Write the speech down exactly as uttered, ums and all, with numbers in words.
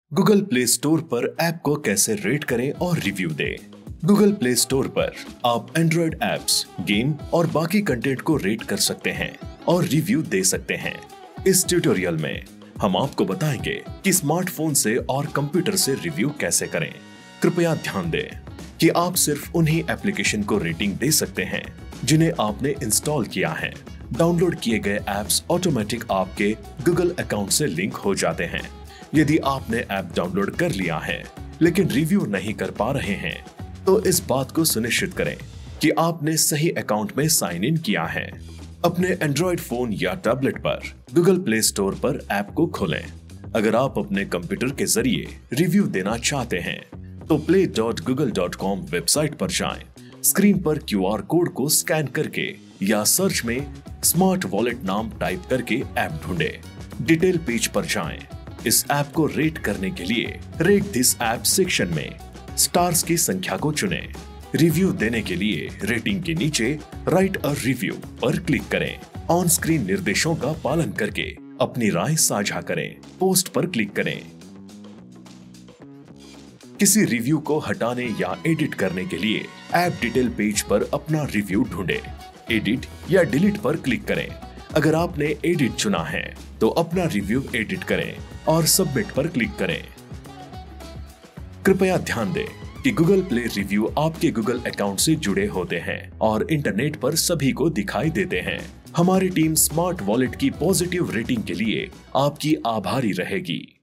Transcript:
Google Play Store पर app को कैसे रेट करें और रिव्यू दें। गूगल प्ले स्टोर पर आप एंड्रॉइड ऐप्स, गेम और बाकी कंटेंट को रेट कर सकते हैं और रिव्यू दे सकते हैं। इस ट्यूटोरियल में हम आपको बताएंगे कि स्मार्टफोन से और कंप्यूटर से रिव्यू कैसे करें। कृपया ध्यान दें कि आप सिर्फ उन्हीं एप्लीकेशन को रेटिंग दे सकते हैं जिन्हें आपने इंस्टॉल किया है। डाउनलोड किए गए ऐप्स ऑटोमेटिक आपके गूगल अकाउंट से लिंक हो जाते हैं। यदि आपने ऐप डाउनलोड कर लिया है लेकिन रिव्यू नहीं कर पा रहे हैं तो इस बात को सुनिश्चित करें कि आपने सही अकाउंट में साइन इन किया है। अपने एंड्रॉइड फोन या टैबलेट पर गूगल प्ले स्टोर पर ऐप को खोलें। अगर आप अपने कंप्यूटर के जरिए रिव्यू देना चाहते हैं तो play dot Google dot com website पर जाएं। स्क्रीन पर क्यू आर कोड को स्कैन करके या सर्च में स्मार्ट वॉलेट नाम टाइप करके ऐप ढूंढें। डिटेल पेज पर जाएं। इस ऐप को रेट करने के लिए रेट दिस ऐप सेक्शन में स्टार्स की संख्या को चुनें। रिव्यू देने के लिए रेटिंग के नीचे राइट अ रिव्यू पर क्लिक करें। ऑन स्क्रीन निर्देशों का पालन करके अपनी राय साझा करें। पोस्ट पर क्लिक करें। किसी रिव्यू को हटाने या एडिट करने के लिए ऐप डिटेल पेज पर अपना रिव्यू ढूंढें। एडिट या डिलीट पर क्लिक करें। अगर आपने एडिट चुना है तो अपना रिव्यू एडिट करें और सबमिट पर क्लिक करें। कृपया ध्यान दें कि गूगल प्ले रिव्यू आपके गूगल अकाउंट से जुड़े होते हैं और इंटरनेट पर सभी को दिखाई देते हैं। हमारी टीम स्मार्ट वॉलेट की पॉजिटिव रेटिंग के लिए आपकी आभारी रहेगी।